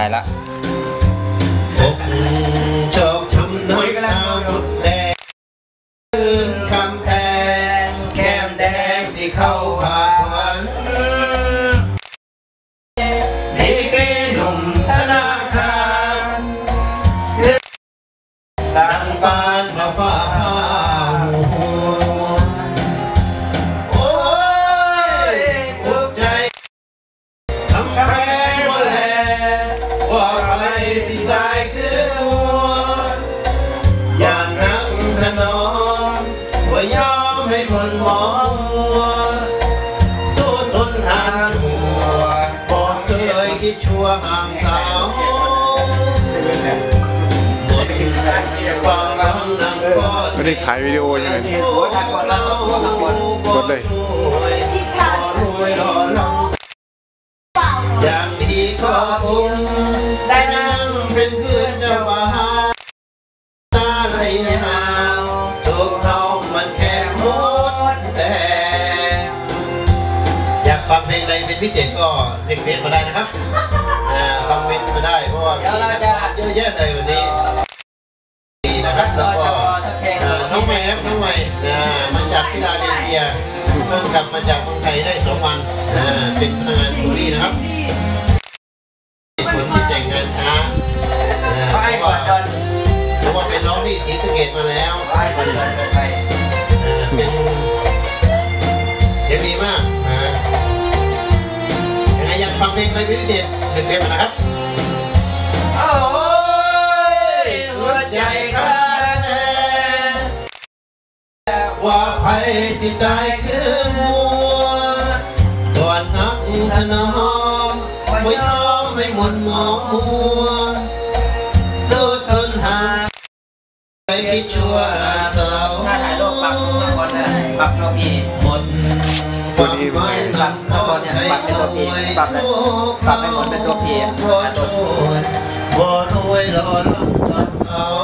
ายละชอกช้ำน้ำตาบุดแดงคืนคำแพงแก้มแดงสิเข้าผาหวันดีเกหนุ่มธนาคารดังปานมาฟ้าหัวโอ้ยอุกใจคำแพงว่าแลว่าใครสิตายคือมัวอย่างนักถนอมว่ายอมให้คนมองมัวสู้ทนทานจัวบอกเคยคิดชั่วห่างสาวไม่ได้ถ่ายวิดีโอยังไงกดเลยอย่างที่ขอคุณได้นั่งเป็นเพื่อนเจ้าบ่าวตาไหลหาวถูกเขามันแค่หมดแต่อยากฟังเพลงใดเป็นพิเศษก็เรียกเพลงมาได้นะครับฟังเพลงมาได้เพราะว่ามีนักเยอะแยะเลยวันนี้นะครับแล้วก็น้องใหม่ครับน้องใหม่มาจากฟิลาเดลเฟียเพิ่งกลับมาจากเมืองไทยได้2 วันเป็นพนักงานบุรีนะครับคนที่แต่งงานช้าเพราะว่าเป็นน้องที่ศรีสะเกษมาแล้วเป็นเสียงดีมากยังไงอยากฟังเพลงอะไรพิเศษเป็นเพลงนะครับโอ้ยหัวใจข้าแน่ว่าใครสิตายคือมัวก่อนนักถนอมไม่ยอมไม่หม่นหมองมัวสู้ทนหาไปคิดชั่วสาวถ้าถ่ายรูปปักคนนะปักตัวพีหมดตัวนี้ปักตัวเนี่ยปักเป็นตัวพีปักเลยปักให้หมดเป็นตัวพีบ่รวยรอลงสันเขา